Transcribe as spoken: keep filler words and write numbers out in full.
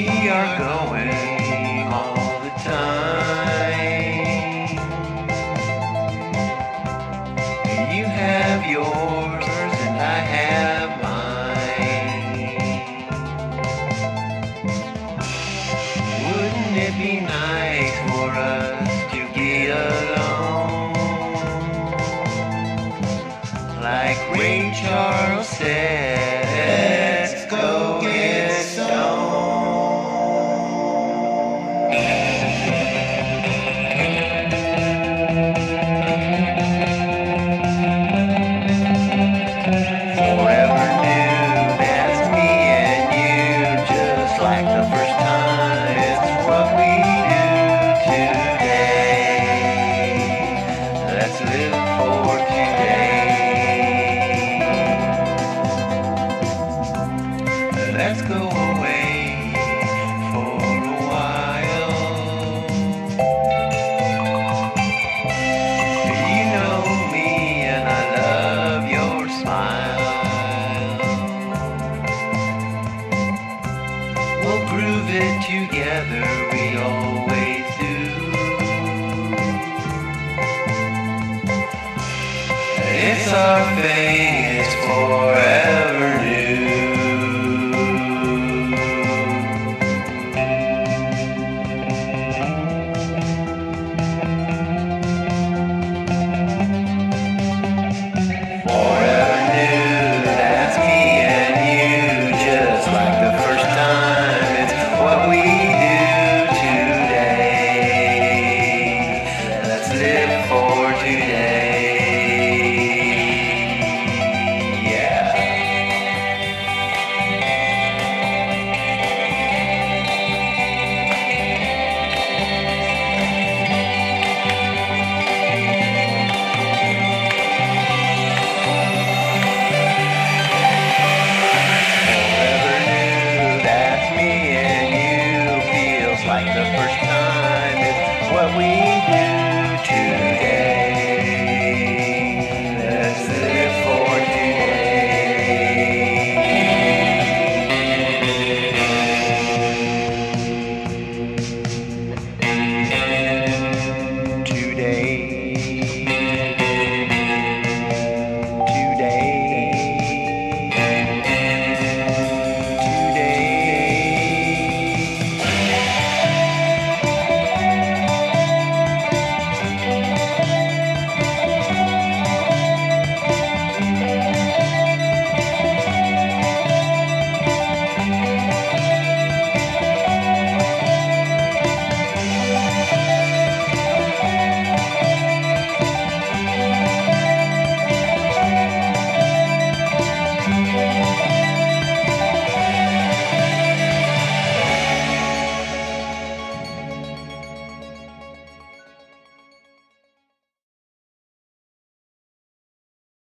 We are going all the time. You have yours and I have mine. Wouldn't it be nice for us to get along? Like Ray Charles said, let's go get stoned. Forever new, that's me and you, just like the first time. It's what we do today. Let's live for today. Let's go away for a while. You know me and I love your smile. We'll groove it together, we always do. It's our thing, it's forever.